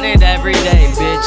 got it every day, bitch.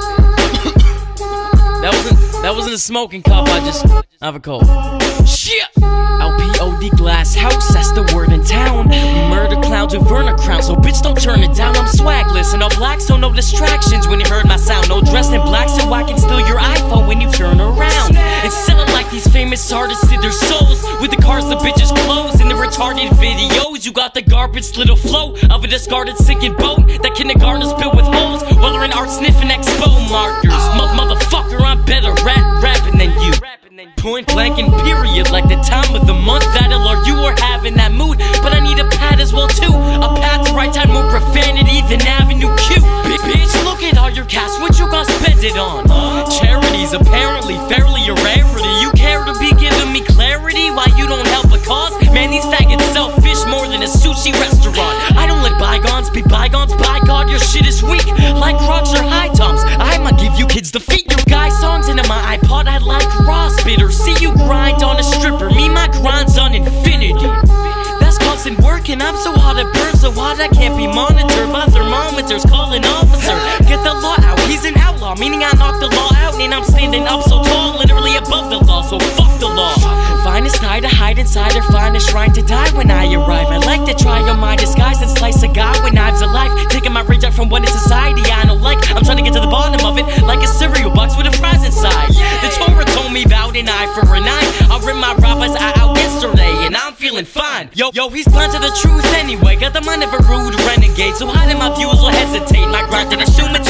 That wasn't a smoking cup, I have a cold. Shit! LPOD Glass House, that's the word in town. We murder clowns with Verna crowns, so bitch don't turn it down. I'm swagless and all black, so no distractions when you heard my sound. No dressed in black, so I can steal your iPhone when you turn around. And sell it like these famous artists to their souls, with the cars the bitches clothes and the retarded videos. You got the garbage little flow of a discarded sinking boat that kindergartners built with holes while they're in art sniffing expo markers. Motherfucker, I'm better rapping than you. Point blank and period, like the time of the month. That'll or you are having that mood, but I need a pad as well too. A pad to right time, more profanity than Avenue Q. Bitch, look at all your cash, what you gonna spend it on? Charities, apparently, fairly a rarity. You care to be giving me clarity why you don't help a cause? Man, these faggots sell fish more than a sushi restaurant. I don't let bygones be bygones, by God, your shit is weak. Like Crocs or High Toms, I'ma give you kids the feet. Your guy songs into my iPod, I like raw spitter. See you grind on a stripper, me my grind's on infinity. That's constant work and I'm so hot it burns so hot I can't be monitored by thermometers. Call an officer, get the law out. He's an outlaw, meaning I knocked the law out and I'm standing up so tall, literally above the law, so fuck the law. Find a sty to hide inside or find a shrine to die when I arrive. I like to try on my disguise and slice a guy with knives alive, taking my rage out from what in society I don't like. I'm trying to get to the bottom of it like a cereal box with a fries inside. The Torah told me about an eye for an eye. I ripped my rabbi's eye out yesterday and I'm feeling fine. Yo, he's blind to the truth anyway. Got the mind of a rude renegade, so hiding my views will hesitate. My grind to the shoe